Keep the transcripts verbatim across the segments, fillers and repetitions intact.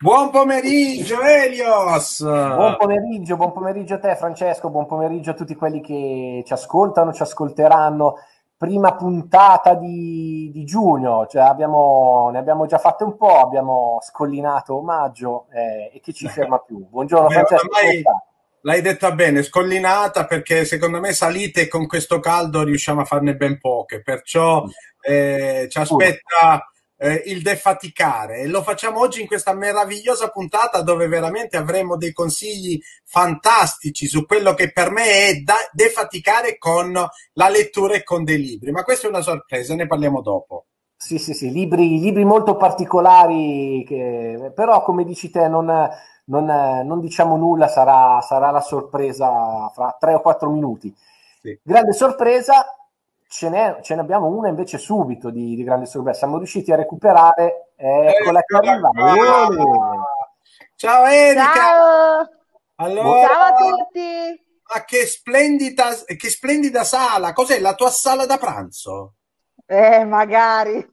Buon pomeriggio, Elios! Buon pomeriggio, buon pomeriggio a te Francesco, buon pomeriggio a tutti quelli che ci ascoltano, ci ascolteranno. Prima puntata di, di giugno, cioè abbiamo, ne abbiamo già fatte un po', abbiamo scollinato maggio eh, e chi ci ferma più? Buongiorno Beh, Francesco, come oramai stai? l'hai detta bene, scollinata, perché secondo me salite e con questo caldo riusciamo a farne ben poche, perciò eh, ci Sicuro. aspetta eh, il defaticare e lo facciamo oggi in questa meravigliosa puntata dove veramente avremo dei consigli fantastici su quello che per me è da- defaticare con la lettura e con dei libri, ma questa è una sorpresa, ne parliamo dopo. Sì, sì, sì, libri, libri molto particolari, che, però come dici te non, non, non diciamo nulla, sarà, sarà la sorpresa fra tre o quattro minuti. Sì. Grande sorpresa, ce n'è, ce ne abbiamo una invece subito di, di grande sorpresa, siamo riusciti a recuperare, eccola che Eccola arriva. Ole! qua! Ciao Erika! Ciao, Allora, Buongiorno. ciao a tutti. ma che splendida, che splendida sala! Cos'è la tua sala da pranzo? Eh, magari.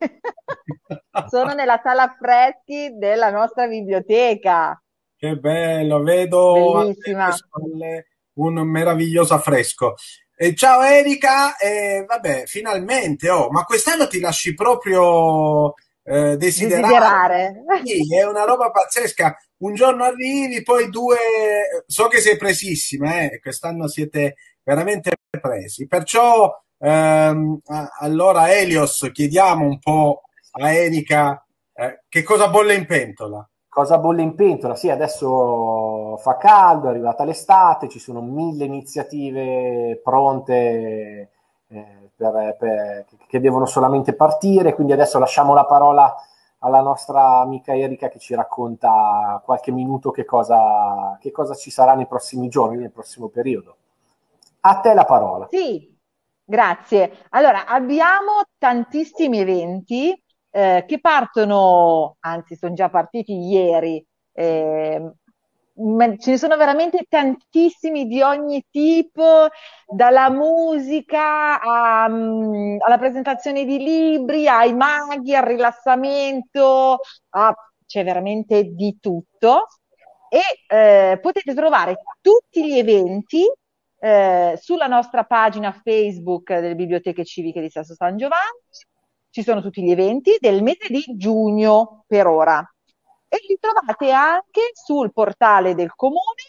Sono nella sala affreschi della nostra biblioteca. Che bello, vedo alle tue Bellissima. spalle un meraviglioso affresco. E ciao Erika, e vabbè, finalmente, oh, ma quest'anno ti lasci proprio eh, desiderare. Desiderare. Sì, è una roba pazzesca. Un giorno arrivi, poi due. So che sei presissima, eh? Quest'anno siete veramente presi. Perciò, ehm, a- allora, Elios, chiediamo un po' a Erika eh, che cosa bolle in pentola. Cosa bolle in pentola? Sì, adesso fa caldo, è arrivata l'estate, ci sono mille iniziative pronte eh, per- per- che devono solamente partire, quindi adesso lasciamo la parola alla nostra amica Erika che ci racconta qualche minuto che cosa, che cosa ci sarà nei prossimi giorni, nel prossimo periodo. A te la parola. Sì, grazie. Allora, abbiamo tantissimi eventi eh, che partono, anzi, sono già partiti ieri. eh, ma ce ne sono veramente tantissimi di ogni tipo, dalla musica a, mm, alla presentazione di libri, ai maghi, al rilassamento, a- c'è veramente di tutto. E eh, potete trovare tutti gli eventi eh, sulla nostra pagina Facebook delle Biblioteche Civiche di Sesto San Giovanni. Ci sono tutti gli eventi del mese di giugno per ora. E li trovate anche sul portale del comune,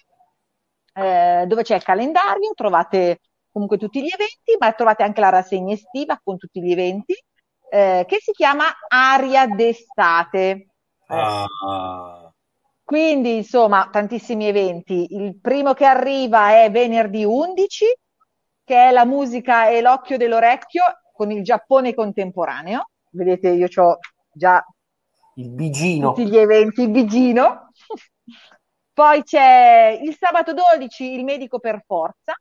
eh, dove c'è il calendario, trovate comunque tutti gli eventi, ma trovate anche la rassegna estiva con tutti gli eventi, eh, che si chiama Aria d'estate. Eh sì. Ah, Quindi, insomma, tantissimi eventi. Il primo che arriva è venerdì undici, che è la musica e l'occhio dell'orecchio con il Giappone contemporaneo. Vedete, io ho già Il tutti Bigino. gli eventi Bigino. Poi c'è il sabato dodici, il medico per forza.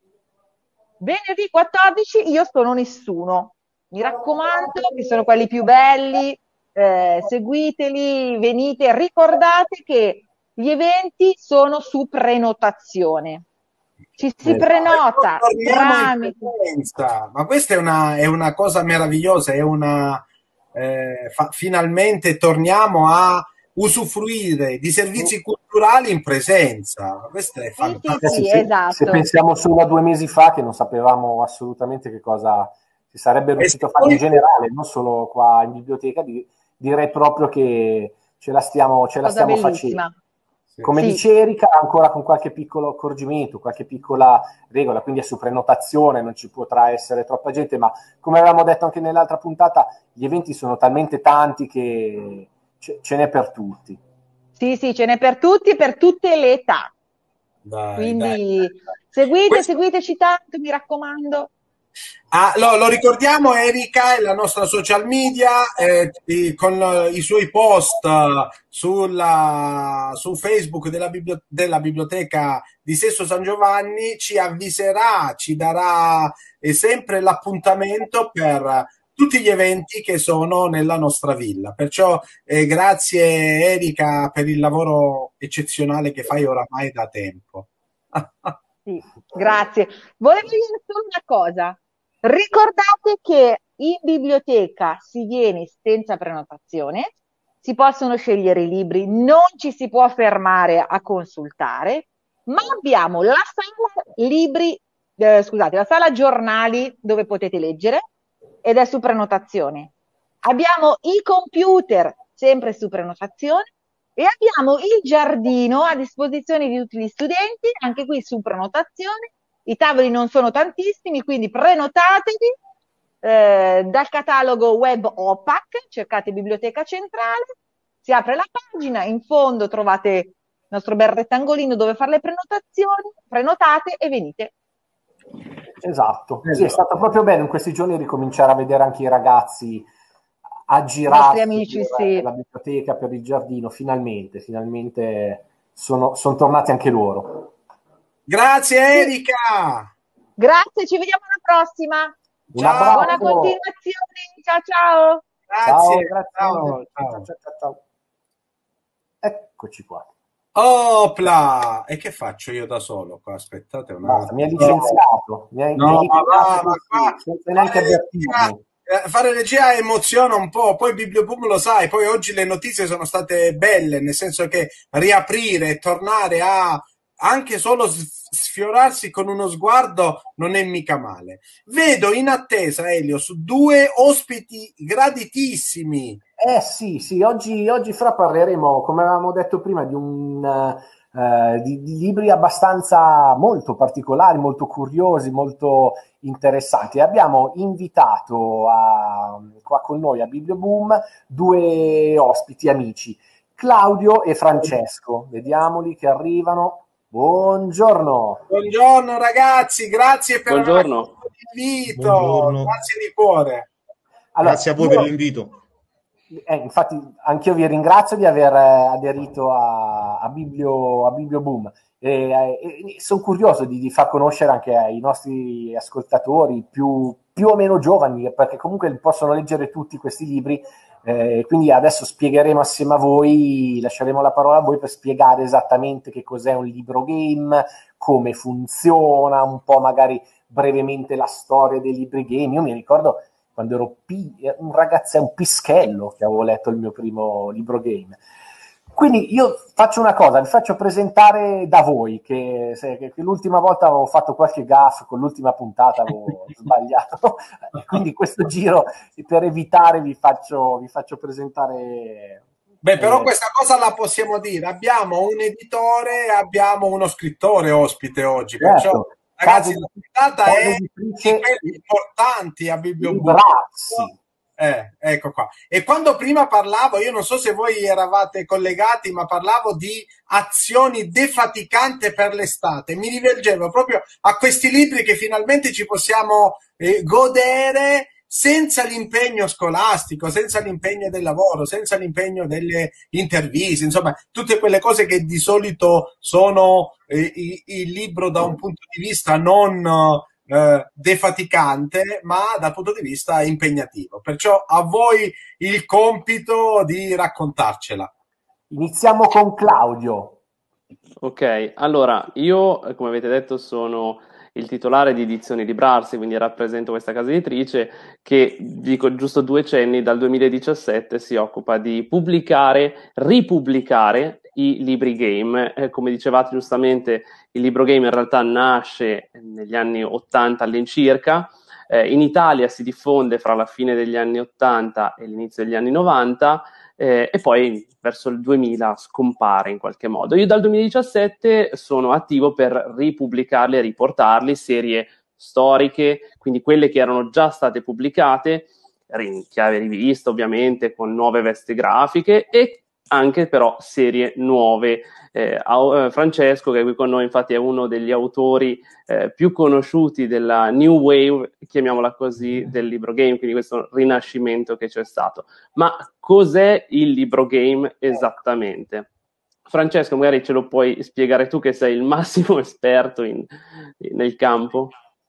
Venerdì quattordici, io sono nessuno. Mi raccomando, che sono quelli più belli, eh, seguiteli, venite, ricordate che gli eventi sono su prenotazione. Ci si Esatto. prenota torniamo in tramite. presenza, ma questa è una, è una cosa meravigliosa, è una, eh, fa- finalmente torniamo a usufruire di servizi culturali in presenza. Questo è Sì, sì, Eh sì, fantastico. sì, se, se esatto. pensiamo solo a due mesi fa che non sapevamo assolutamente che cosa si sarebbe E riuscito se a fare in poi generale, non solo qua in biblioteca, di- direi proprio che ce la stiamo, ce la Cosa stiamo facendo. bellissima. sì. Come Sì, dice Erika, ancora con qualche piccolo accorgimento, qualche piccola regola, quindi è su prenotazione, non ci potrà essere troppa gente, ma come avevamo detto anche nell'altra puntata, gli eventi sono talmente tanti che ce, ce n'è per tutti. sì, sì, ce n'è per tutti e per tutte le età. Dai, dai, Quindi dai, dai. seguite, Questo seguiteci tanto, mi raccomando. Ah, lo, lo ricordiamo, Erika è la nostra social media eh, i- con eh, i suoi post eh, sulla- su Facebook della, biblio- della biblioteca di Sesto San Giovanni, ci avviserà, ci darà eh, sempre l'appuntamento per tutti gli eventi che sono nella nostra villa. Perciò eh, grazie Erika per il lavoro eccezionale che fai oramai da tempo. Sì, grazie. Volevo dire solo una cosa. Ricordate che in biblioteca si viene senza prenotazione si possono scegliere i libri, non ci si può fermare a consultare, ma abbiamo la sala libri, eh, scusate, la sala giornali dove potete leggere ed è su prenotazione. Abbiamo i computer sempre su prenotazione e abbiamo il giardino a disposizione di tutti gli studenti, anche qui su prenotazione. I tavoli non sono tantissimi, quindi prenotatevi eh, dal catalogo web O P A C, cercate Biblioteca Centrale, si apre la pagina, in fondo trovate il nostro bel rettangolino dove fare le prenotazioni, prenotate e venite. Esatto, sì, è stato proprio bello in questi giorni ricominciare a vedere anche i ragazzi a girare amici, per, sì. per la biblioteca, per il giardino, finalmente, finalmente sono, sono tornati anche loro. Grazie Erika! Grazie, ci vediamo alla prossima! Un abbraccio. Buona continuazione, ciao ciao! Grazie! Ciao, grazie. Ciao, ciao. Ciao, ciao, ciao. Eccoci qua. Opla! E che faccio io da solo qua? Aspettate un Basta, mi hai attimo. licenziato. Mi hai, No, mi hai ma va, licenziato ma qua senza neanche fare avvertirmi. regia, eh, fare regia emoziona un po', poi Biblioboom lo sai, poi oggi le notizie sono state belle, nel senso che riaprire e tornare a anche solo sfiorarsi con uno sguardo non è mica male. Vedo in attesa, Elio, su due ospiti graditissimi. Eh sì, sì, oggi, oggi fra parleremo, come avevamo detto prima, di un... Uh, di, di libri abbastanza molto particolari, molto curiosi, molto interessanti. Abbiamo invitato a, qua con noi a Biblioboom due ospiti amici, Claudio e Francesco. Vediamoli che arrivano. Buongiorno. Buongiorno ragazzi, grazie per Buongiorno. l'invito. Buongiorno. Grazie di cuore. Allora, Grazie a voi io... per l'invito. Eh, infatti anch'io vi ringrazio di aver aderito a, a, Biblio, a Biblioboom e, e sono curioso di, di far conoscere anche ai nostri ascoltatori più, più o meno giovani, perché comunque possono leggere tutti questi libri, eh, quindi adesso spiegheremo assieme a voi, lasceremo la parola a voi per spiegare esattamente che cos'è un libro game, come funziona, un po' magari brevemente la storia dei libri game. Io mi ricordo quando ero pi- un ragazzo, un pischello, che avevo letto il mio primo libro game. Quindi io faccio una cosa, vi faccio presentare da voi, che, se, che l'ultima volta avevo fatto qualche gaff, con l'ultima puntata avevo sbagliato, quindi questo giro, per evitare, vi faccio, vi faccio presentare... Beh, però eh, questa cosa la possiamo dire, abbiamo un editore e abbiamo uno scrittore ospite oggi, perciò... certo. Ragazzi, Caso la puntata caso è editrice, di quelli importanti a Biblioboom. Librazzi. Eh, ecco qua. E quando prima parlavo, io non so se voi eravate collegati, ma parlavo di azioni defaticante per l'estate. Mi rivolgevo proprio a questi libri che finalmente ci possiamo eh, godere senza l'impegno scolastico, senza l'impegno del lavoro, senza l'impegno delle interviste, insomma, tutte quelle cose che di solito sono eh, il libro da un punto di vista non eh, defaticante, ma dal punto di vista impegnativo. Perciò a voi il compito di raccontarcela. Iniziamo con Claudio. Ok, allora io, come avete detto, sono il titolare di Edizioni Librarsi, quindi rappresento questa casa editrice che, dico giusto due cenni, dal duemiladiciassette si occupa di pubblicare, ripubblicare i libri game. Eh, come dicevate giustamente, il libro game in realtà nasce negli anni ottanta all'incirca, eh, in Italia si diffonde fra la fine degli anni ottanta e l'inizio degli anni novanta, Eh, e poi verso il duemila scompare in qualche modo. Io dal duemiladiciassette sono attivo per ripubblicarli e riportarli, serie storiche, quindi quelle che erano già state pubblicate, in chiave rivista ovviamente, con nuove vesti grafiche, e anche però serie nuove. Eh, Francesco, che è qui con noi, infatti è uno degli autori eh, più conosciuti della New Wave, chiamiamola così, del libro game, quindi questo rinascimento che c'è stato. Ma cos'è il libro game esattamente? Francesco, magari ce lo puoi spiegare tu, che sei il massimo esperto in, in, nel campo.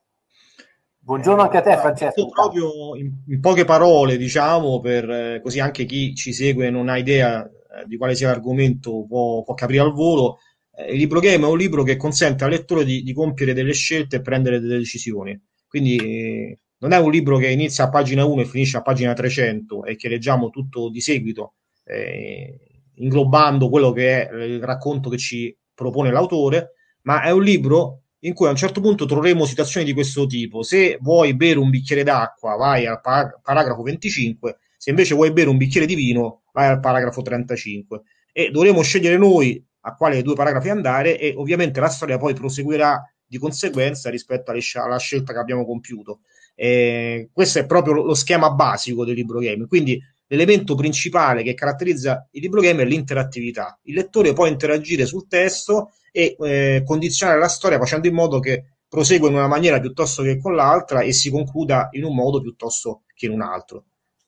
Buongiorno anche a te, Francesco. Proprio in, in poche parole, diciamo, per eh, così anche chi ci segue non ha idea eh, di quale sia l'argomento, può, può capire al volo. Eh, il libro game è un libro che consente al lettore di, di compiere delle scelte e prendere delle decisioni. Quindi eh, non è un libro che inizia a pagina uno e finisce a pagina trecento e che leggiamo tutto di seguito, eh, inglobando quello che è il racconto che ci propone l'autore, ma è un libro in cui a un certo punto troveremo situazioni di questo tipo. Se vuoi bere un bicchiere d'acqua, vai al par- paragrafo venticinque, se invece vuoi bere un bicchiere di vino, vai al paragrafo trentacinque. E dovremo scegliere noi a quale dei due paragrafi andare, e ovviamente la storia poi proseguirà di conseguenza rispetto alle, alla scelta che abbiamo compiuto. Eh, questo è proprio lo schema basico del libro game. Quindi l'elemento principale che caratterizza il libro game è l'interattività. Il lettore può interagire sul testo e eh, condizionare la storia facendo in modo che prosegua in una maniera piuttosto che con l'altra e si concluda in un modo piuttosto che in un altro.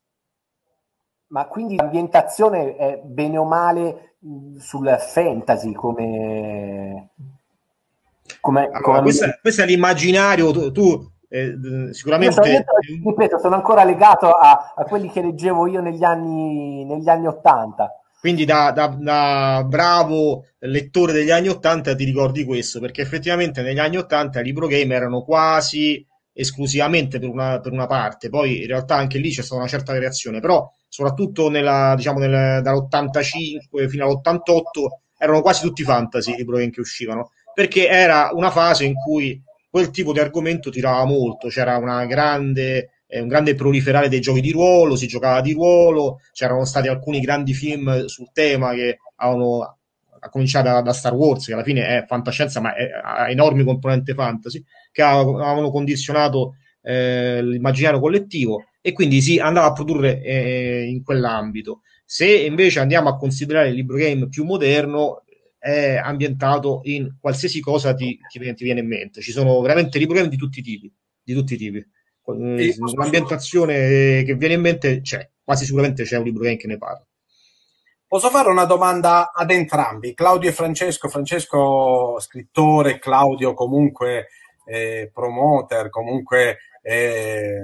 Ma quindi l'ambientazione è bene o male sul fantasy, come... come, allora, come... Questo, è, questo è l'immaginario, tu, tu eh, sicuramente... Io, io, ripeto, sono ancora legato a, a quelli che leggevo io negli anni, negli anni Ottanta. Quindi da, da, da bravo lettore degli anni Ottanta ti ricordi questo, perché effettivamente negli anni Ottanta i libro game erano quasi esclusivamente per una, per una parte, poi in realtà anche lì c'è stata una certa variazione, però soprattutto nella, diciamo nel, dall'ottantacinque fino all'ottantotto erano quasi tutti fantasy i libro game che uscivano, perché era una fase in cui quel tipo di argomento tirava molto, c'era una grande... un grande proliferare dei giochi di ruolo, si giocava di ruolo, c'erano stati alcuni grandi film sul tema che avevano a cominciare da, da Star Wars, che alla fine è fantascienza ma è, ha enormi componente fantasy, che avevano condizionato eh, l'immaginario collettivo, e quindi si andava a produrre eh, in quell'ambito. Se invece andiamo a considerare il libro game più moderno, è ambientato in qualsiasi cosa ti, ti, ti viene in mente. Ci sono veramente libro game di tutti i tipi, di tutti i tipi. L'ambientazione che viene in mente c'è, quasi sicuramente c'è un libro che ne parla. Posso fare una domanda ad entrambi, Claudio e Francesco? Francesco scrittore, Claudio comunque eh, promoter, comunque eh,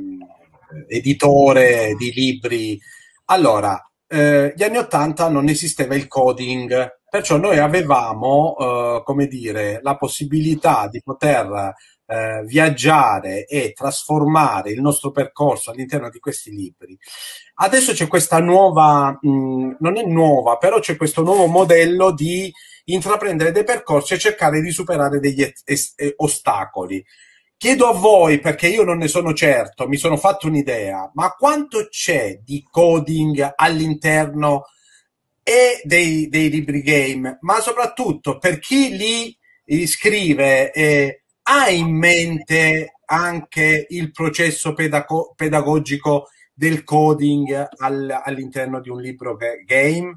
editore di libri. Allora, eh, gli anni Ottanta non esisteva il coding, perciò noi avevamo, eh, come dire, la possibilità di poter Eh, viaggiare e trasformare il nostro percorso all'interno di questi libri. Adesso c'è questa nuova, mh, non è nuova, però c'è questo nuovo modello di intraprendere dei percorsi e cercare di superare degli est- est- ostacoli. Chiedo a voi, perché io non ne sono certo, mi sono fatto un'idea, ma quanto c'è di coding all'interno e dei, dei libri game, ma soprattutto per chi li scrive e ha in mente anche il processo pedago- pedagogico del coding al, all'interno di un libro game?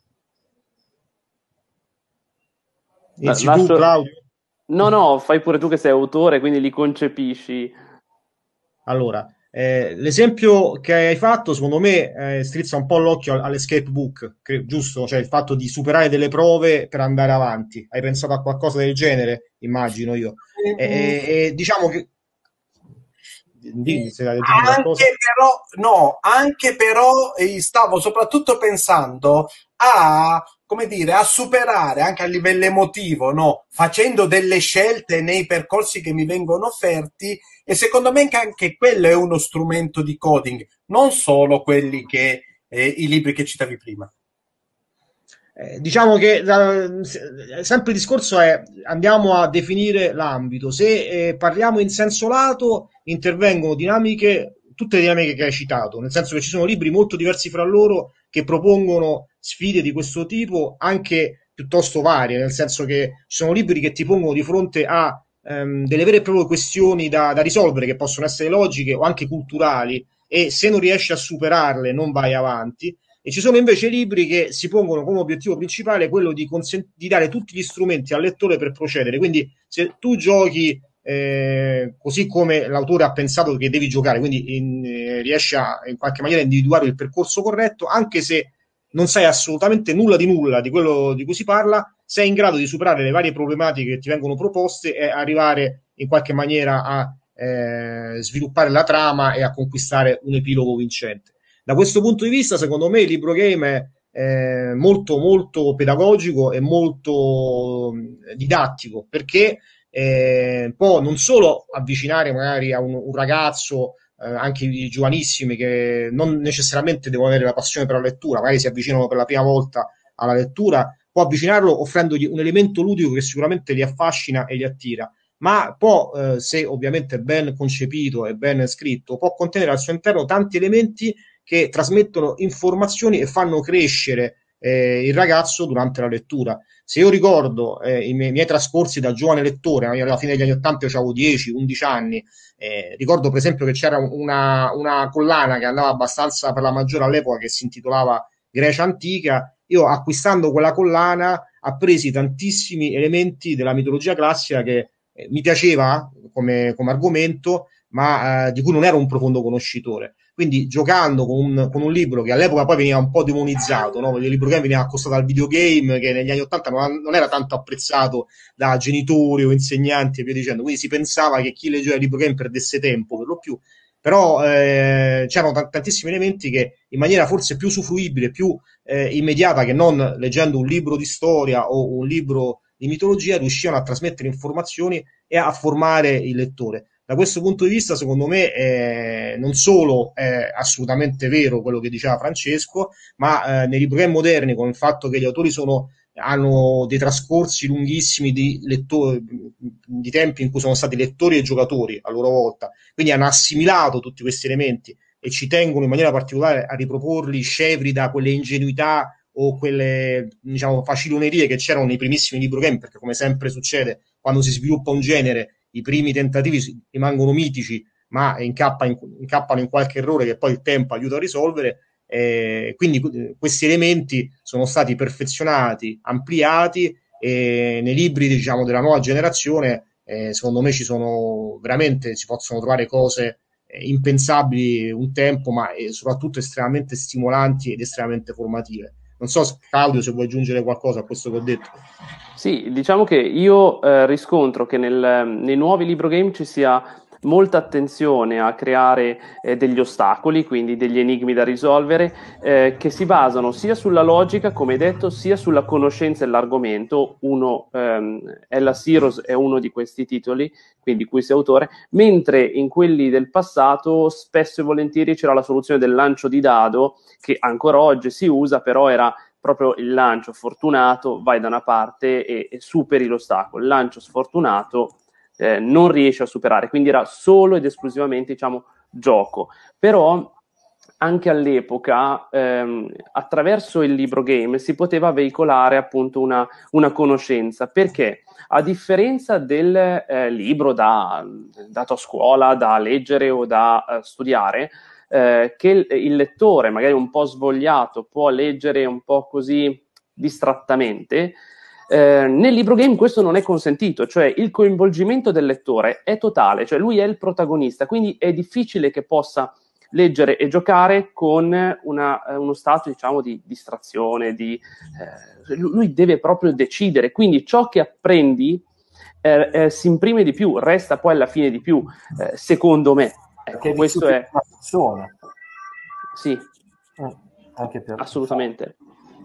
Inizi La, tu, lascio... Claudio? No, no, fai pure tu che sei autore, quindi li concepisci. Allora, eh, l'esempio che hai fatto, secondo me, eh, strizza un po' l'occhio all'escape book, che, giusto? Cioè il fatto di superare delle prove per andare avanti. Hai pensato a qualcosa del genere? Immagino io. E, e, e diciamo che... Dimmi se hai anche però, no, anche però eh, stavo soprattutto pensando a, come dire, a superare anche a livello emotivo, no? Facendo delle scelte nei percorsi che mi vengono offerti, e secondo me anche quello è uno strumento di coding, non solo quelli che eh, i libri che citavi prima. Eh, diciamo che da, sempre il discorso è andiamo a definire l'ambito. Se eh, parliamo in senso lato, intervengono dinamiche, tutte le dinamiche che hai citato, nel senso che ci sono libri molto diversi fra loro che propongono sfide di questo tipo anche piuttosto varie, nel senso che ci sono libri che ti pongono di fronte a ehm, delle vere e proprie questioni da, da risolvere, che possono essere logiche o anche culturali, e se non riesci a superarle non vai avanti. E ci sono invece libri che si pongono come obiettivo principale quello di, consent- di dare tutti gli strumenti al lettore per procedere. Quindi se tu giochi eh, così come l'autore ha pensato che devi giocare, quindi in, eh, riesci a in qualche maniera individuare il percorso corretto, anche se non sai assolutamente nulla di nulla di quello di cui si parla, sei in grado di superare le varie problematiche che ti vengono proposte e arrivare in qualche maniera a eh, sviluppare la trama e a conquistare un epilogo vincente. Da questo punto di vista, secondo me, il libro game è eh, molto, molto pedagogico e molto eh, didattico, perché eh, può non solo avvicinare magari a un, un ragazzo eh, anche i giovanissimi che non necessariamente devono avere la passione per la lettura, magari si avvicinano per la prima volta alla lettura, può avvicinarlo offrendogli un elemento ludico che sicuramente li affascina e li attira, ma può, eh, se ovviamente ben concepito e ben scritto, può contenere al suo interno tanti elementi che trasmettono informazioni e fanno crescere eh, il ragazzo durante la lettura. Se io ricordo eh, i miei, miei trascorsi da giovane lettore, alla fine degli anni ottanta io avevo dieci undici anni, eh, ricordo per esempio che c'era una, una collana che andava abbastanza per la maggiore all'epoca, che si intitolava Grecia Antica. Io, acquistando quella collana, appresi tantissimi elementi della mitologia classica che eh, mi piaceva come, come argomento, ma eh, di cui non ero un profondo conoscitore. Quindi, giocando con un, con un libro che all'epoca poi veniva un po' demonizzato, no? Il libro che veniva accostato al videogame, che negli anni ottanta non, non era tanto apprezzato da genitori o insegnanti e via dicendo, quindi si pensava che chi leggeva il libro game perdesse tempo per lo più, però eh, c'erano t- tantissimi elementi che in maniera forse più usufruibile, più eh, immediata che non leggendo un libro di storia o un libro di mitologia, riuscivano a trasmettere informazioni e a formare il lettore. Da questo punto di vista, secondo me, eh, non solo è assolutamente vero quello che diceva Francesco, ma eh, nei libri moderni, con il fatto che gli autori sono, hanno dei trascorsi lunghissimi di, lettori, di tempi in cui sono stati lettori e giocatori a loro volta, quindi hanno assimilato tutti questi elementi e ci tengono in maniera particolare a riproporli scevri da quelle ingenuità o quelle, diciamo, facilonerie che c'erano nei primissimi libro game, perché come sempre succede quando si sviluppa un genere, i primi tentativi rimangono mitici, ma incappa in, incappano in qualche errore che poi il tempo aiuta a risolvere. Eh, quindi questi elementi sono stati perfezionati, ampliati, e nei libri, diciamo, della nuova generazione eh, secondo me ci sono veramente, si possono trovare cose eh, impensabili un tempo, ma eh, soprattutto estremamente stimolanti ed estremamente formative. Non so, Claudio, se vuoi aggiungere qualcosa a questo che ho detto. Sì, diciamo che io eh, riscontro che nel, nei nuovi libro game ci sia molta attenzione a creare eh, degli ostacoli, quindi degli enigmi da risolvere, eh, che si basano sia sulla logica, come detto, sia sulla conoscenza dell'argomento. Uno, ehm, Hellas Heroes è uno di questi titoli, quindi cui sei autore, mentre in quelli del passato spesso e volentieri c'era la soluzione del lancio di dado, che ancora oggi si usa, però era proprio il lancio fortunato, vai da una parte e, e superi l'ostacolo. Il lancio sfortunato eh, non riesci a superare, quindi era solo ed esclusivamente, diciamo, gioco. Però anche all'epoca ehm, attraverso il libro game si poteva veicolare appunto una, una conoscenza, perché a differenza del eh, libro da, dato a scuola, da leggere o da eh, studiare, Eh, che il, il lettore, magari un po' svogliato, può leggere un po' così distrattamente, eh, nel libro game questo non è consentito, cioè il coinvolgimento del lettore è totale, cioè lui è il protagonista, quindi è difficile che possa leggere e giocare con una, uno stato, diciamo, di distrazione, di, eh, lui deve proprio decidere, quindi ciò che apprendi eh, eh, si imprime di più, resta poi alla fine di più, eh, secondo me. Ecco, questo è una persona. Sì, mm, anche per assolutamente.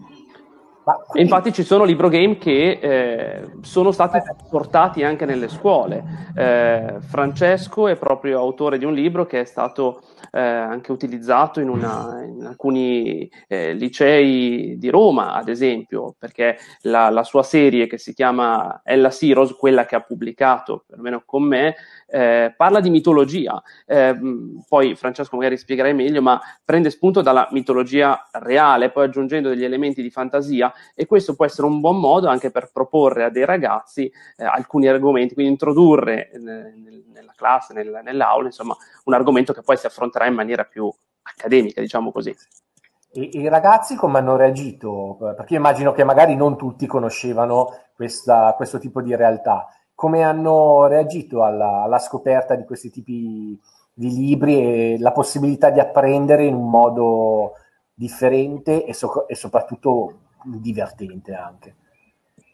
Ma quindi... E infatti ci sono libro game che eh, sono stati portati anche nelle scuole. Eh, Francesco è proprio autore di un libro che è stato eh, anche utilizzato in, una, in alcuni eh, licei di Roma, ad esempio, perché la, la sua serie che si chiama Hellas Heroes, quella che ha pubblicato, perlomeno con me, eh, parla di mitologia. Eh, poi Francesco magari spiegherai meglio, ma prende spunto dalla mitologia reale, poi aggiungendo degli elementi di fantasia, e questo può essere un buon modo anche per proporre a dei ragazzi eh, alcuni argomenti, quindi introdurre nel, nella classe, nel, nell'aula, insomma, un argomento che poi si affronterà in maniera più accademica, diciamo così. E, e i ragazzi come hanno reagito? Perché io immagino che magari non tutti conoscevano questa, questo tipo di realtà. Come hanno reagito alla, alla scoperta di questi tipi di libri e la possibilità di apprendere in un modo differente e, so- e soprattutto divertente anche?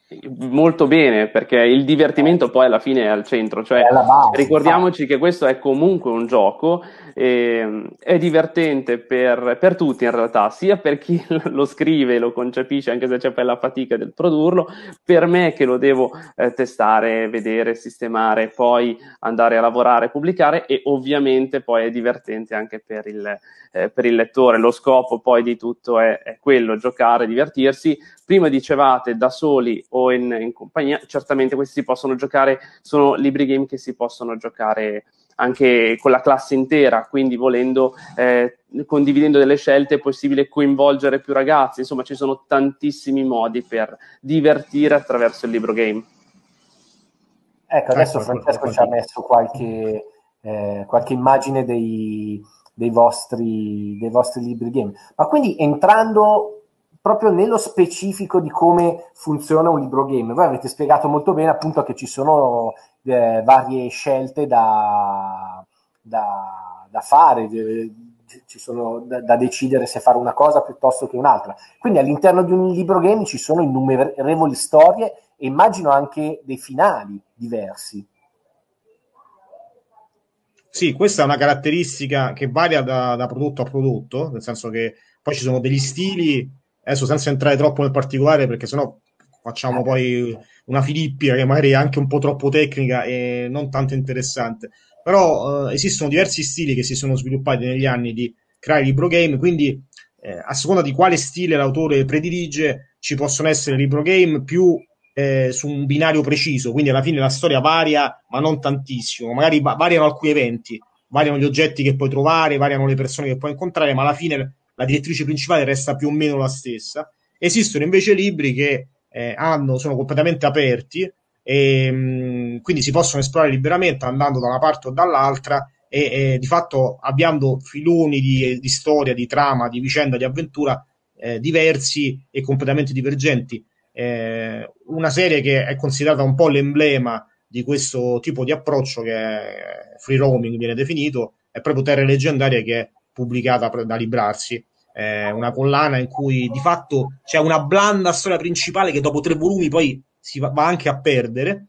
molto bene, perché il divertimento poi alla fine è al centro, cioè base, ricordiamoci infatti. Che questo è comunque un gioco, e è divertente per, per tutti in realtà, sia per chi lo scrive, lo concepisce, anche se c'è poi la fatica del produrlo, per me che lo devo eh, testare, vedere, sistemare, poi andare a lavorare, pubblicare, e ovviamente poi è divertente anche per il, eh, per il lettore. Lo scopo poi di tutto è, è quello, giocare, divertirsi. Prima dicevate da soli o in, in compagnia, certamente questi si possono giocare, sono libri game che si possono giocare anche con la classe intera, quindi volendo, eh, condividendo delle scelte, è possibile coinvolgere più ragazzi. Insomma, ci sono tantissimi modi per divertire attraverso il libro game. Ecco, adesso Francesco ci ha messo qualche, eh, qualche immagine dei, dei, vostri, dei vostri libri game. Ma quindi, entrando proprio nello specifico di come funziona un libro game, voi avete spiegato molto bene appunto che ci sono eh, varie scelte da, da, da fare, eh, ci sono da, da decidere se fare una cosa piuttosto che un'altra. Quindi all'interno di un libro game ci sono innumerevoli storie e immagino anche dei finali diversi. Sì, questa è una caratteristica che varia da, da prodotto a prodotto, nel senso che poi ci sono degli stili, adesso senza entrare troppo nel particolare perché sennò facciamo poi una filippia che magari è anche un po' troppo tecnica e non tanto interessante, però eh, esistono diversi stili che si sono sviluppati negli anni di creare libro game, quindi eh, a seconda di quale stile l'autore predilige ci possono essere libro game più eh, su un binario preciso, quindi alla fine la storia varia ma non tantissimo, magari va- variano alcuni eventi, variano gli oggetti che puoi trovare, variano le persone che puoi incontrare, ma alla fine la direttrice principale resta più o meno la stessa. Esistono invece libri che eh, hanno, sono completamente aperti e mh, quindi si possono esplorare liberamente andando da una parte o dall'altra e, e di fatto avviando filoni di, di storia, di trama, di vicenda, di avventura eh, diversi e completamente divergenti. Eh, una serie che è considerata un po' l'emblema di questo tipo di approccio, che è free roaming viene definito, è proprio Terre Leggendarie, che è pubblicata da Librarsi, eh, una collana in cui di fatto c'è una blanda storia principale che dopo tre volumi poi si va, va anche a perdere,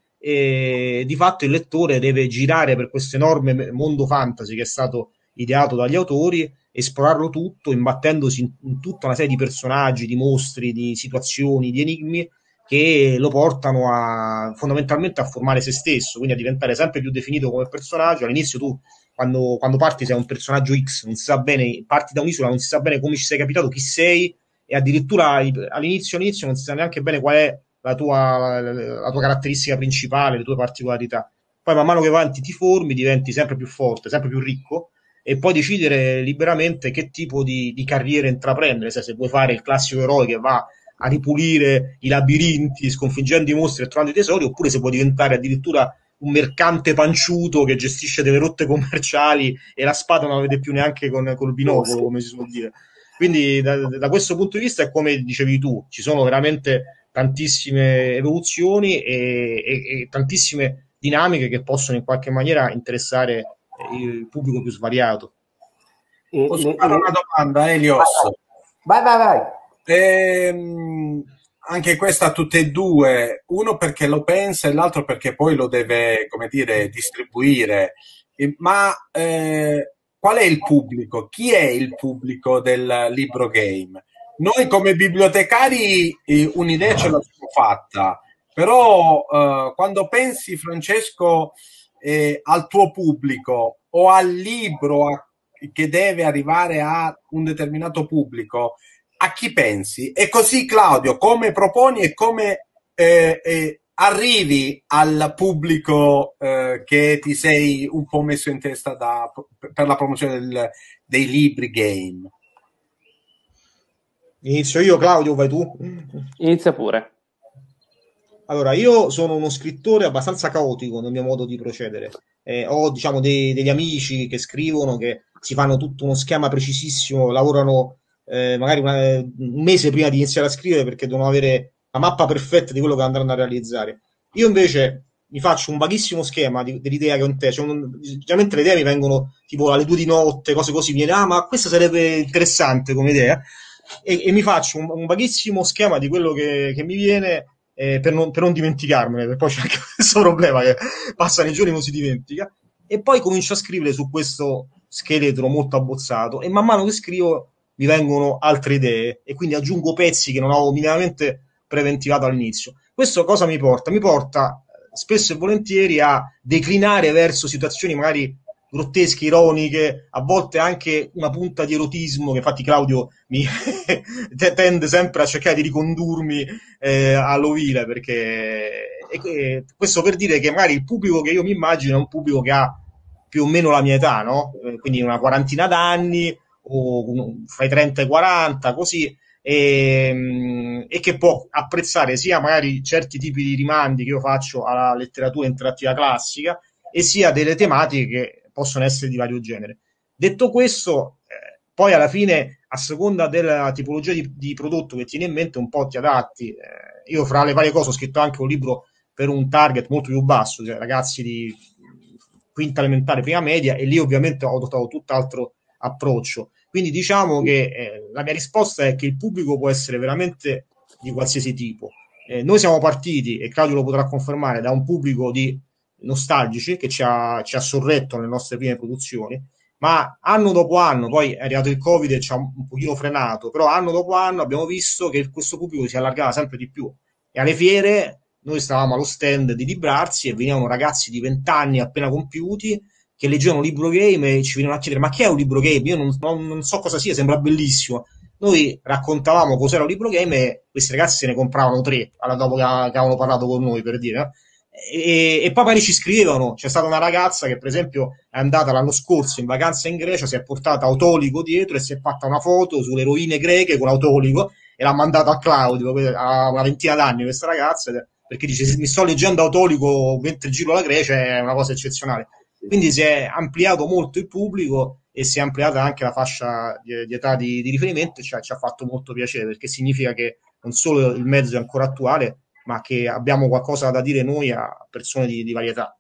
e di fatto il lettore deve girare per questo enorme mondo fantasy che è stato ideato dagli autori, esplorarlo tutto, imbattendosi in, in tutta una serie di personaggi, di mostri, di situazioni, di enigmi che lo portano a fondamentalmente a formare se stesso, quindi a diventare sempre più definito come personaggio. All'inizio tu Quando, quando parti sei un personaggio X, non si sa bene, parti da un'isola, non si sa bene come ci sei capitato, chi sei, e addirittura all'inizio, all'inizio non si sa neanche bene qual è la tua, la, la tua caratteristica principale, le tue particolarità. Poi man mano che avanti ti formi, diventi sempre più forte, sempre più ricco, e puoi decidere liberamente che tipo di, di carriera intraprendere, se, se vuoi fare il classico eroe che va a ripulire i labirinti, sconfiggendo i mostri e trovando i tesori, oppure se vuoi diventare addirittura un mercante panciuto che gestisce delle rotte commerciali e la spada non la vede più neanche con col binocolo, come si suol dire. Quindi da, da questo punto di vista è come dicevi tu, ci sono veramente tantissime evoluzioni e, e, e tantissime dinamiche che possono in qualche maniera interessare il pubblico più svariato. E Posso le, fare le... una domanda, Elios? Vai, vai, vai. Ehm, anche questa tutte e due, uno perché lo pensa e l'altro perché poi lo deve, come dire, distribuire. E, ma eh, qual è il pubblico? Chi è il pubblico del libro game? Noi come bibliotecari eh, un'idea ce l'abbiamo fatta, però eh, quando pensi, Francesco, eh, al tuo pubblico o al libro a, che deve arrivare a un determinato pubblico, a chi pensi? E così, Claudio, come proponi e come eh, eh, arrivi al pubblico eh, che ti sei un po' messo in testa da, per la promozione del, dei libri game? Inizio io, Claudio, vai tu? Inizia pure. Allora, io sono uno scrittore abbastanza caotico nel mio modo di procedere. Eh, ho, diciamo, dei, degli amici che scrivono, che si fanno tutto uno schema precisissimo, lavorano eh, magari una, un mese prima di iniziare a scrivere perché devono avere la mappa perfetta di quello che andranno a realizzare. Io invece mi faccio un vaghissimo schema di, dell'idea che ho in te. Cioè, generalmente le idee mi vengono tipo alle due di notte, cose così, mi viene, ah, ma questa sarebbe interessante come idea. E, e mi faccio un, un vaghissimo schema di quello che, che mi viene, eh, per, non, per non dimenticarmene, perché poi c'è anche questo problema che passano i giorni e non si dimentica, e poi comincio a scrivere su questo scheletro molto abbozzato, e man mano che scrivo mi vengono altre idee, e quindi aggiungo pezzi che non avevo minimamente preventivato all'inizio. Questo cosa mi porta? Mi porta spesso e volentieri a declinare verso situazioni magari grottesche, ironiche, a volte anche una punta di erotismo, che infatti Claudio mi tende sempre a cercare di ricondurmi eh, all'ovile, perché e, e, questo per dire che magari il pubblico che io mi immagino è un pubblico che ha più o meno la mia età, no? Quindi una quarantina d'anni, o fra i trenta e i quaranta, così, e, e che può apprezzare sia magari certi tipi di rimandi che io faccio alla letteratura interattiva classica, e sia delle tematiche che possono essere di vario genere. Detto questo, eh, poi alla fine, a seconda della tipologia di, di prodotto che tieni in mente, un po' ti adatti. Eh, io fra le varie cose ho scritto anche un libro per un target molto più basso, cioè ragazzi di quinta elementare, prima media, e lì ovviamente ho adottato tutt'altro approccio. Quindi diciamo che eh, la mia risposta è che il pubblico può essere veramente di qualsiasi tipo. Eh, noi siamo partiti, e Claudio lo potrà confermare, da un pubblico di nostalgici che ci ha, ci ha sorretto nelle nostre prime produzioni, ma anno dopo anno, poi è arrivato il Covid e ci ha un, un pochino frenato, però anno dopo anno abbiamo visto che questo pubblico si allargava sempre di più, e alle fiere noi stavamo allo stand di Librarsi e venivano ragazzi di venti anni appena compiuti che leggevano un libro game e ci venivano a chiedere: ma che è un libro game? Io non, non, non so cosa sia, sembra bellissimo. Noi raccontavamo cos'era un libro game e questi ragazzi se ne compravano tre alla dopo che, che avevano parlato con noi, per dire, no? E, e poi magari ci scrivevano. C'è stata una ragazza che per esempio è andata l'anno scorso in vacanza in Grecia, si è portata Autolico dietro e si è fatta una foto sulle rovine greche con Autolico e l'ha mandato a Claudio, a una ventina d'anni questa ragazza, perché dice: mi sto leggendo Autolico mentre giro la Grecia, è una cosa eccezionale. Quindi si è ampliato molto il pubblico e si è ampliata anche la fascia di, di età di, di riferimento, cioè ci ha fatto molto piacere, perché significa che non solo il mezzo è ancora attuale, ma che abbiamo qualcosa da dire noi a persone di, di varietà.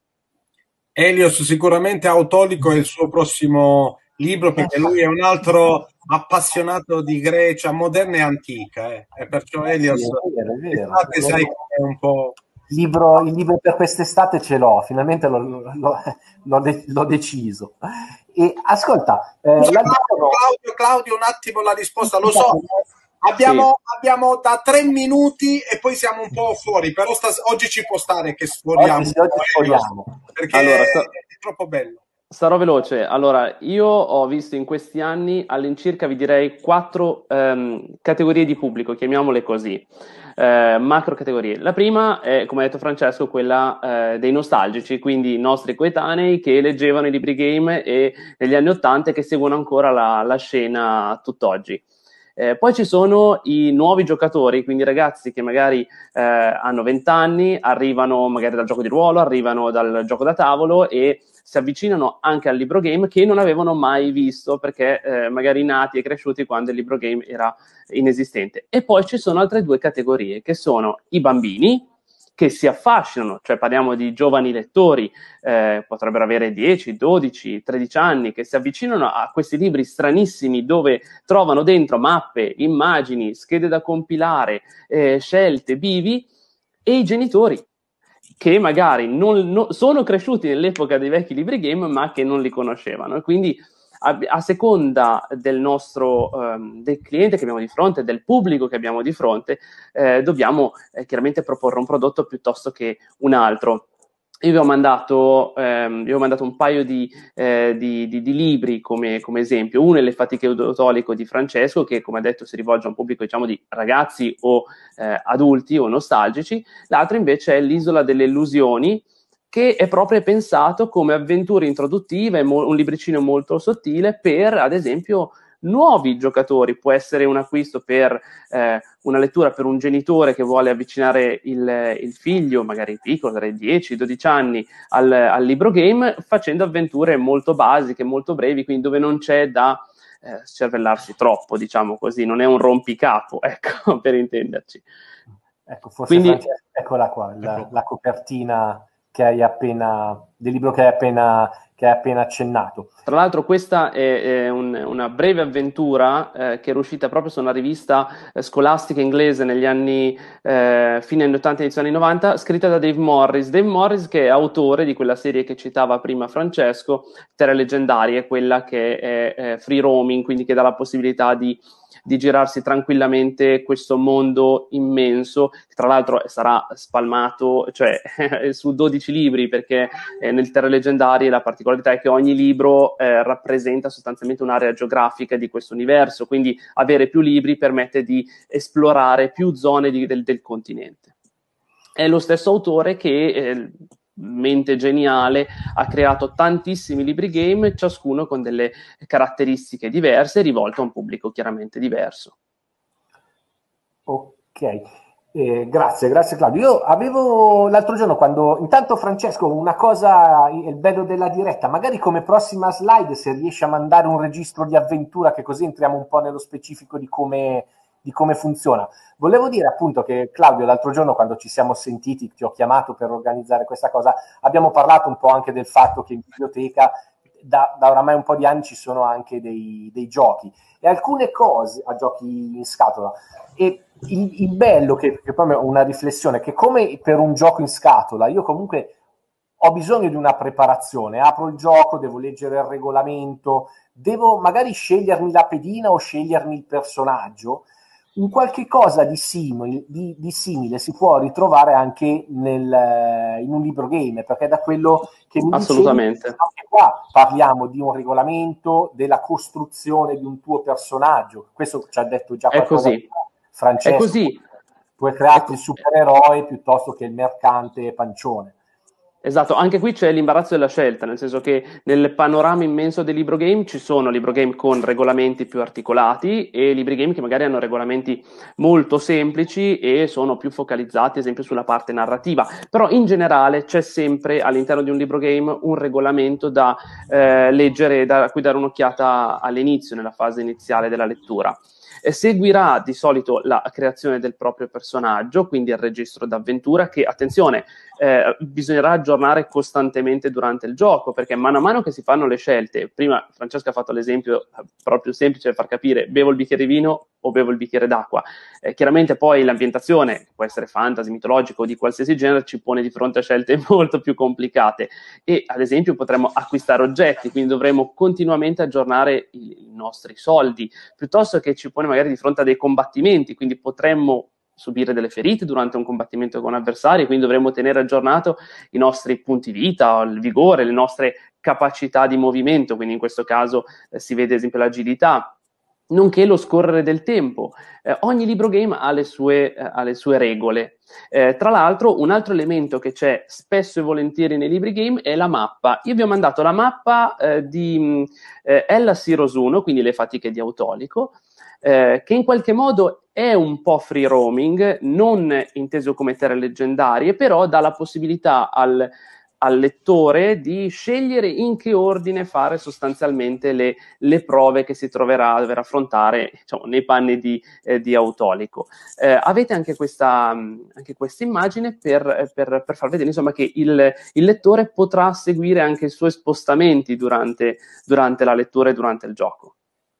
Elios, sicuramente Autolico è il suo prossimo libro, perché lui è un altro appassionato di Grecia moderna e antica, eh. E perciò Elios, sì, è vero, è vero. estate, sai che è un po'... Il libro, il libro per quest'estate ce l'ho, finalmente l'ho, l'ho, l'ho, de- l'ho deciso. E ascolta, eh, Scusa, la... Claudio, Claudio, un attimo la risposta, lo so. Abbiamo, sì. abbiamo da tre minuti e poi siamo un po' fuori, però stas- oggi ci può stare che sforiamo. Oggi, oggi sforiamo. Perché allora, è, sta... è troppo bello. Sarò veloce. Allora, io ho visto in questi anni all'incirca, vi direi, quattro ehm, categorie di pubblico, chiamiamole così, eh, macro categorie. La prima è, come ha detto Francesco, quella eh, dei nostalgici, quindi i nostri coetanei che leggevano i libri game e negli anni Ottanta, che seguono ancora la, la scena tutt'oggi. Eh, poi ci sono i nuovi giocatori, quindi ragazzi che magari eh, hanno venti anni, arrivano magari dal gioco di ruolo, arrivano dal gioco da tavolo e si avvicinano anche al libro game che non avevano mai visto, perché eh, magari nati e cresciuti quando il libro game era inesistente. E poi ci sono altre due categorie, che sono i bambini, che si affascinano, cioè parliamo di giovani lettori, eh, potrebbero avere dieci, dodici, tredici anni, che si avvicinano a questi libri stranissimi dove trovano dentro mappe, immagini, schede da compilare, eh, scelte, bivi, e i genitori che magari non, non, sono cresciuti nell'epoca dei vecchi libri game ma che non li conoscevano, e quindi a, a seconda del nostro um, del cliente che abbiamo di fronte, del pubblico che abbiamo di fronte, eh, dobbiamo eh, chiaramente proporre un prodotto piuttosto che un altro. Io vi ho mandato, ehm, vi ho mandato un paio di, eh, di, di, di libri come, come esempio. Uno è Le fatiche Autolico di Francesco, che come ha detto si rivolge a un pubblico, diciamo, di ragazzi o eh, adulti o nostalgici. L'altro invece è L'isola delle illusioni, che è proprio pensato come avventure introduttive, mo- un libricino molto sottile per, ad esempio, nuovi giocatori. Può essere un acquisto per eh, una lettura per un genitore che vuole avvicinare il, il figlio, magari piccolo, tra i dieci dodici anni, al, al libro game, facendo avventure molto basiche, molto brevi, quindi dove non c'è da eh, scervellarsi troppo, diciamo così, non è un rompicapo, ecco, per intenderci. Ecco, forse quindi, Francesco, eccola qua, la, ecco. la copertina che hai appena, del libro che hai appena, che hai appena accennato. Tra l'altro questa è, è un, una breve avventura eh, che era uscita proprio su una rivista eh, scolastica inglese negli anni, eh, fine anni ottanta, inizio anni novanta, scritta da Dave Morris. Dave Morris, che è autore di quella serie che citava prima Francesco, Terre Leggendarie, quella che è, è free roaming, quindi che dà la possibilità di di girarsi tranquillamente questo mondo immenso, che tra l'altro sarà spalmato, cioè su dodici libri, perché eh, nel Terre Leggendarie la particolarità è che ogni libro eh, rappresenta sostanzialmente un'area geografica di questo universo, quindi avere più libri permette di esplorare più zone di, del, del continente. È lo stesso autore che eh, mente geniale, ha creato tantissimi libri game, ciascuno con delle caratteristiche diverse, rivolto a un pubblico chiaramente diverso. Ok, eh, grazie, grazie Claudio. Io avevo l'altro giorno quando, intanto Francesco, una cosa, il bello della diretta, magari come prossima slide se riesci a mandare un registro di avventura, che così entriamo un po' nello specifico di come, di come funziona. Volevo dire appunto che Claudio l'altro giorno quando ci siamo sentiti, ti ho chiamato per organizzare questa cosa, abbiamo parlato un po' anche del fatto che in biblioteca da, da oramai un po' di anni ci sono anche dei, dei giochi e alcune cose, a giochi in scatola, e il, il bello che, che poi è una riflessione, che come per un gioco in scatola io comunque ho bisogno di una preparazione, apro il gioco, devo leggere il regolamento, devo magari scegliermi la pedina o scegliermi il personaggio. Un qualche cosa di simile, di, di simile si può ritrovare anche nel, in un libro game, perché da quello che mi assolutamente dicevi, anche qua parliamo di un regolamento, della costruzione di un tuo personaggio. Questo ci ha detto già qualcosa è così. Francesco. È così. Puoi crearti il supereroe piuttosto che il mercante pancione. Esatto, anche qui c'è l'imbarazzo della scelta, nel senso che nel panorama immenso dei libro game ci sono libro game con regolamenti più articolati e libri game che magari hanno regolamenti molto semplici e sono più focalizzati, ad esempio, sulla parte narrativa. Però in generale c'è sempre all'interno di un libro game un regolamento da eh, leggere, da, a cui dare un'occhiata all'inizio, nella fase iniziale della lettura. E seguirà di solito la creazione del proprio personaggio, quindi il registro d'avventura che, attenzione, eh, bisognerà aggiornare costantemente durante il gioco, perché mano a mano che si fanno le scelte, prima Francesca ha fatto l'esempio proprio semplice per far capire, bevo il bicchiere di vino o bevo il bicchiere d'acqua. Eh, chiaramente poi l'ambientazione, può essere fantasy, mitologico o di qualsiasi genere, ci pone di fronte a scelte molto più complicate e ad esempio potremo acquistare oggetti, quindi dovremo continuamente aggiornare i, i nostri soldi, piuttosto che ci pone magari di fronte a dei combattimenti, quindi potremmo subire delle ferite durante un combattimento con avversari, quindi dovremmo tenere aggiornato i nostri punti vita, il vigore, le nostre capacità di movimento, quindi in questo caso eh, si vede ad esempio l'agilità, nonché lo scorrere del tempo. Eh, ogni libro game ha le sue, eh, ha le sue regole. Eh, tra l'altro, un altro elemento che c'è spesso e volentieri nei libri game è la mappa. Io vi ho mandato la mappa eh, di eh, Hellas Heroes uno, quindi le fatiche di Autolico, eh, che in qualche modo è un po' free roaming, non inteso come terre leggendarie, però dà la possibilità al al lettore di scegliere in che ordine fare sostanzialmente le, le prove che si troverà a dover affrontare, diciamo, nei panni di, eh, di Autolico. Eh, avete anche questa, anche questa immagine per, per, per far vedere insomma, che il, il lettore potrà seguire anche i suoi spostamenti durante, durante la lettura e durante il gioco.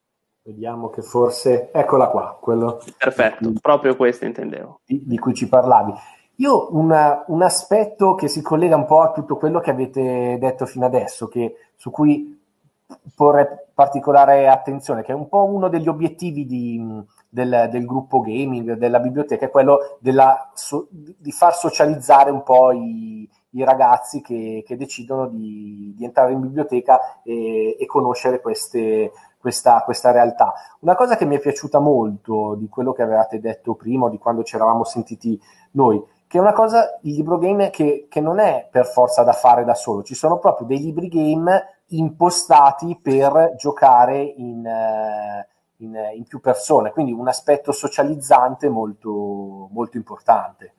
Vediamo che forse, eccola qua, quello perfetto, cui, proprio questo intendevo. Di, di cui ci parlavi. Io una, un aspetto che si collega un po' a tutto quello che avete detto fino adesso, che, su cui porrei particolare attenzione, che è un po' uno degli obiettivi di, del, del gruppo gaming, della biblioteca, è quello della, so, di far socializzare un po' i, i ragazzi che, che decidono di, di entrare in biblioteca e, e conoscere queste, questa, questa realtà. Una cosa che mi è piaciuta molto di quello che avevate detto prima, di quando ci eravamo sentiti noi, che è una cosa, il libro game che, che non è per forza da fare da solo, ci sono proprio dei libri game impostati per giocare in, in, in più persone, quindi un aspetto socializzante molto, molto importante.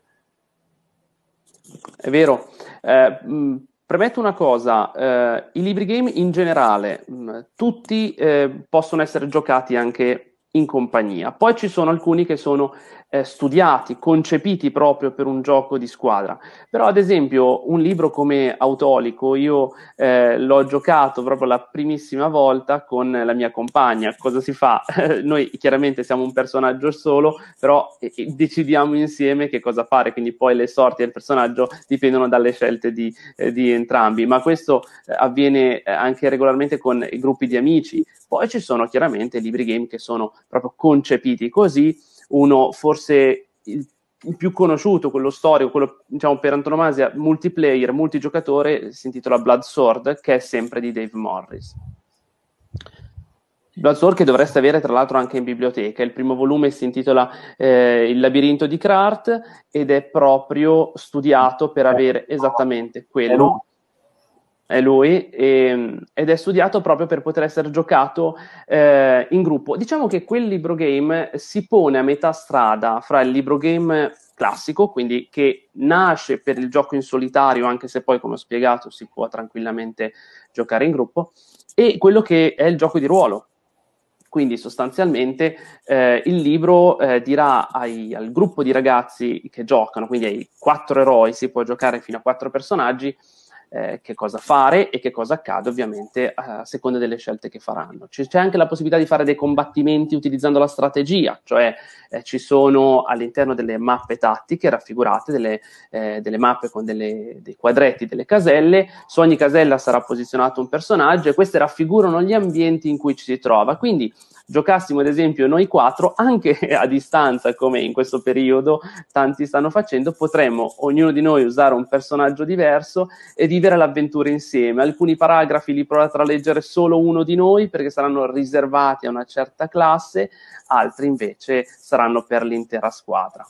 È vero. Eh, mh, premetto una cosa, eh, i libri game in generale, mh, tutti eh, possono essere giocati anche in compagnia. Poi ci sono alcuni che sono eh, studiati, concepiti proprio per un gioco di squadra. Però ad esempio un libro come Autolico io eh, l'ho giocato proprio la primissima volta con la mia compagna. Cosa si fa? Noi chiaramente siamo un personaggio solo, però eh, decidiamo insieme che cosa fare, quindi poi le sorti del personaggio dipendono dalle scelte di, eh, di entrambi, ma questo eh, avviene eh, anche regolarmente con i gruppi di amici. Poi ci sono chiaramente libri game che sono proprio concepiti così. Uno forse il, il più conosciuto, quello storico, quello diciamo per antonomasia multiplayer, multigiocatore, si intitola Blood Sword, che è sempre di Dave Morris. Blood Sword che dovreste avere tra l'altro anche in biblioteca. Il primo volume si intitola eh, Il labirinto di Krarth ed è proprio studiato per avere esattamente quello. È lui, e, ed è studiato proprio per poter essere giocato eh, in gruppo. Diciamo che quel libro game si pone a metà strada fra il libro game classico, quindi che nasce per il gioco in solitario, anche se poi, come ho spiegato, si può tranquillamente giocare in gruppo, e quello che è il gioco di ruolo. Quindi sostanzialmente eh, il libro eh, dirà ai, al gruppo di ragazzi che giocano, quindi ai quattro eroi, si può giocare fino a quattro personaggi, Eh, che cosa fare e che cosa accade ovviamente a seconda delle scelte che faranno. C- c'è anche la possibilità di fare dei combattimenti utilizzando la strategia, cioè eh, ci sono all'interno delle mappe tattiche raffigurate delle, eh, delle mappe con delle, dei quadretti, delle caselle. Su ogni casella sarà posizionato un personaggio e queste raffigurano gli ambienti in cui ci si trova, quindi giocassimo ad esempio noi quattro anche a distanza, come in questo periodo tanti stanno facendo, potremmo ognuno di noi usare un personaggio diverso e vivere l'avventura insieme. Alcuni paragrafi li proverà a leggere solo uno di noi perché saranno riservati a una certa classe, altri invece saranno per l'intera squadra.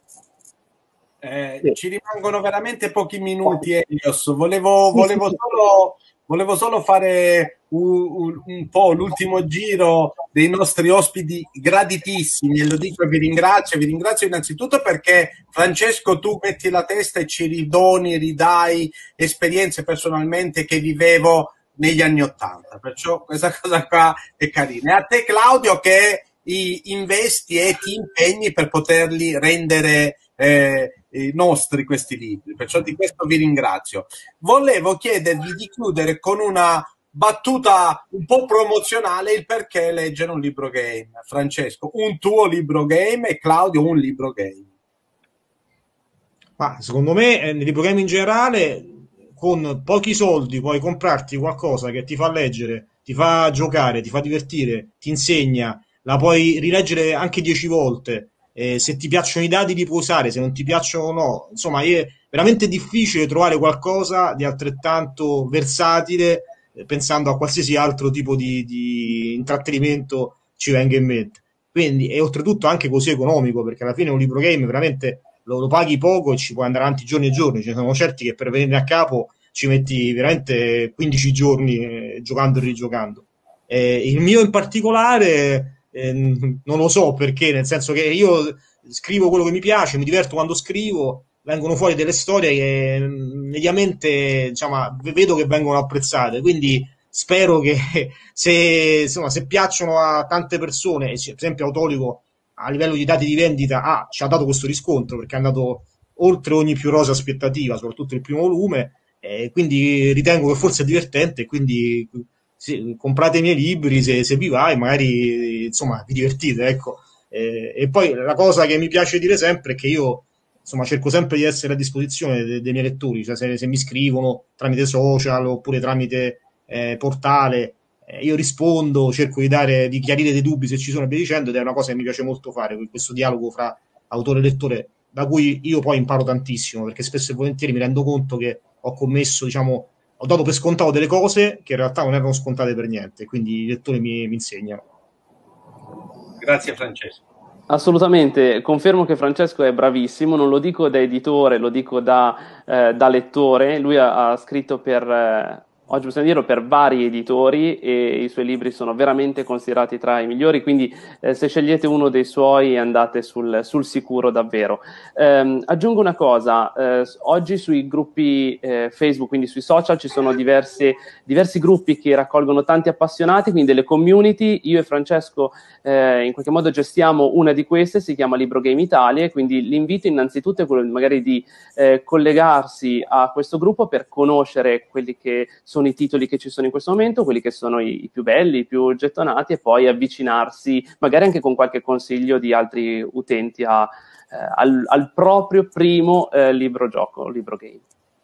Eh, sì. Ci rimangono veramente pochi minuti, Elios. Volevo, volevo, solo, volevo solo fare un, un, un po' l'ultimo giro dei nostri ospiti graditissimi, e lo dico e vi ringrazio. Vi ringrazio innanzitutto perché, Francesco, tu metti la testa e ci ridoni, ridai esperienze personalmente che vivevo negli anni Ottanta, perciò questa cosa qua è carina. E a te, Claudio, che investi e ti impegni per poterli rendere eh, i nostri questi libri, perciò di questo vi ringrazio. Volevo chiedervi di chiudere con una battuta un po' promozionale, il perché leggere un libro game. Francesco, un tuo libro game, e Claudio un libro game. Ma secondo me nel libro game in generale, con pochi soldi puoi comprarti qualcosa che ti fa leggere, ti fa giocare, ti fa divertire, ti insegna, la puoi rileggere anche dieci volte. Eh, se ti piacciono i dati li puoi usare, se non ti piacciono no. Insomma, è veramente difficile trovare qualcosa di altrettanto versatile, eh, pensando a qualsiasi altro tipo di, di intrattenimento ci venga in mente. Quindi, e oltretutto anche così economico, perché alla fine un libro game veramente lo, lo paghi poco e ci puoi andare avanti giorni e giorni. Ce ne sono certi che per venire a capo ci metti veramente quindici giorni eh, giocando e rigiocando. Eh, il mio in particolare... Eh, non lo so perché, nel senso che io scrivo quello che mi piace, mi diverto quando scrivo, vengono fuori delle storie che mediamente, diciamo, vedo che vengono apprezzate, quindi spero che se, insomma, se piacciono a tante persone, per esempio Autolico a livello di dati di vendita ah, ci ha dato questo riscontro perché è andato oltre ogni più rosa aspettativa, soprattutto il primo volume, eh, quindi ritengo che forse è divertente e quindi sì, comprate i miei libri se, se vi va e magari insomma vi divertite, ecco. Eh, e poi la cosa che mi piace dire sempre è che io insomma cerco sempre di essere a disposizione dei, dei miei lettori, cioè se, se mi scrivono tramite social oppure tramite eh, portale, eh, io rispondo, cerco di dare di chiarire dei dubbi se ci sono e via dicendo, ed è una cosa che mi piace molto fare, questo dialogo fra autore e lettore, da cui io poi imparo tantissimo, perché spesso e volentieri mi rendo conto che ho commesso, diciamo, ho dato per scontato delle cose che in realtà non erano scontate per niente, quindi i lettori mi, mi insegnano. Grazie Francesco. Assolutamente, confermo che Francesco è bravissimo, non lo dico da editore, lo dico da, eh, da lettore. Lui ha, ha scritto per, eh, oggi possiamo dirlo, per vari editori, e i suoi libri sono veramente considerati tra i migliori, quindi eh, se scegliete uno dei suoi andate sul, sul sicuro davvero. Eh, aggiungo una cosa, eh, oggi sui gruppi eh, Facebook, quindi sui social, ci sono diverse, diversi gruppi che raccolgono tanti appassionati, quindi delle community. Io e Francesco eh, in qualche modo gestiamo una di queste, si chiama Libro Game Italia, e quindi l'invito innanzitutto è quello magari di eh, collegarsi a questo gruppo per conoscere quelli che sono i titoli che ci sono in questo momento, quelli che sono i, i più belli, i più gettonati, e poi avvicinarsi magari anche con qualche consiglio di altri utenti a, eh, al, al proprio primo eh, libro gioco, libro game.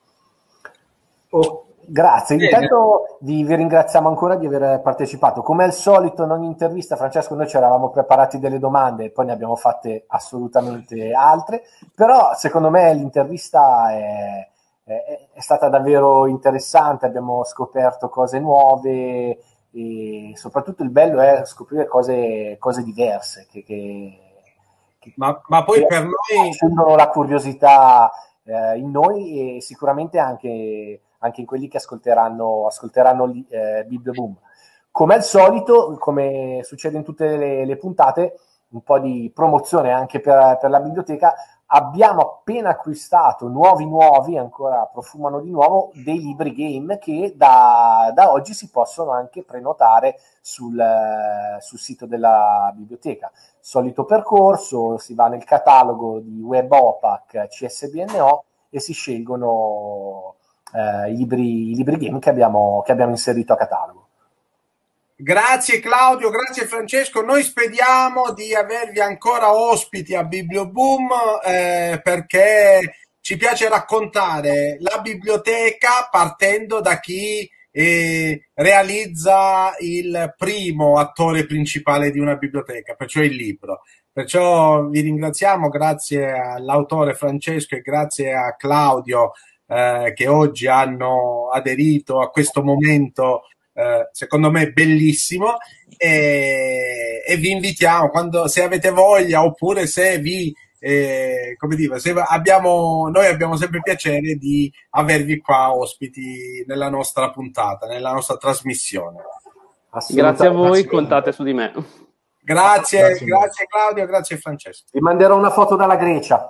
Oh, grazie, intanto vi, vi ringraziamo ancora di aver partecipato. Come al solito in ogni intervista, Francesco, noi ci eravamo preparati delle domande e poi ne abbiamo fatte assolutamente altre, però secondo me l'intervista è è stata davvero interessante, abbiamo scoperto cose nuove e soprattutto il bello è scoprire cose, cose diverse che, che, che, ma, ma poi che per noi accendono la curiosità eh, in noi e sicuramente anche, anche in quelli che ascolteranno, ascolteranno eh, Biblioboom. Come al solito, come succede in tutte le, le puntate, un po' di promozione anche per, per la biblioteca. Abbiamo appena acquistato nuovi nuovi, ancora profumano di nuovo, dei libri game che da, da oggi si possono anche prenotare sul, sul sito della biblioteca. Solito percorso, si va nel catalogo di Web O P A C, C S B N O e si scelgono eh, i, libri, i libri game che abbiamo, che abbiamo inserito a catalogo. Grazie Claudio, grazie Francesco, noi speriamo di avervi ancora ospiti a Biblioboom eh, perché ci piace raccontare la biblioteca partendo da chi eh, realizza il primo attore principale di una biblioteca, perciò il libro. Perciò vi ringraziamo, grazie all'autore Francesco e grazie a Claudio eh, che oggi hanno aderito a questo momento Uh, secondo me bellissimo, e, e vi invitiamo quando, se avete voglia, oppure se vi eh, come dire, se abbiamo, noi abbiamo sempre piacere di avervi qua ospiti nella nostra puntata, nella nostra trasmissione. Grazie a voi, contate su di me. Grazie, grazie, grazie Claudio, grazie Francesco. Vi manderò una foto dalla Grecia.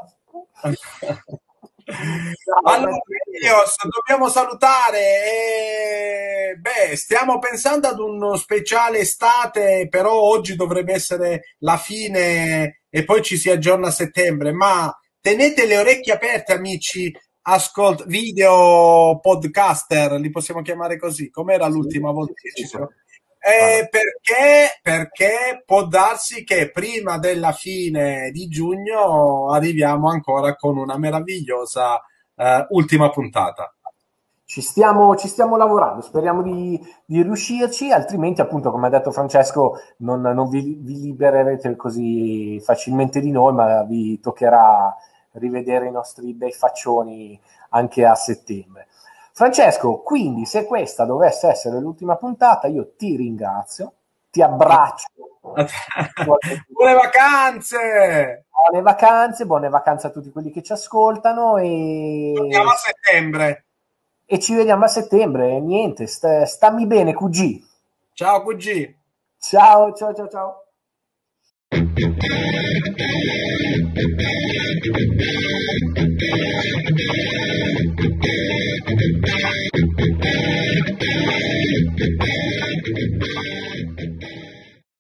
Allora, dobbiamo salutare e, beh, stiamo pensando ad uno speciale estate, però oggi dovrebbe essere la fine e poi ci si aggiorna a settembre, ma tenete le orecchie aperte, amici, ascolt video podcaster, li possiamo chiamare così, com'era l'ultima volta che ci sono? Eh, perché, perché può darsi che prima della fine di giugno arriviamo ancora con una meravigliosa eh, ultima puntata. Ci stiamo, ci stiamo lavorando, speriamo di, di riuscirci, altrimenti appunto, come ha detto Francesco, non, non vi, vi libererete così facilmente di noi, ma vi toccherà rivedere i nostri bei faccioni anche a settembre. Francesco, quindi se questa dovesse essere l'ultima puntata, io ti ringrazio, ti abbraccio. Buone vacanze! Buone vacanze, buone vacanze a tutti quelli che ci ascoltano e... Torniamo a settembre. E ci vediamo a settembre, niente, st- stammi bene, Q G. Ciao Q G. Ciao, ciao, ciao, ciao. Thank you.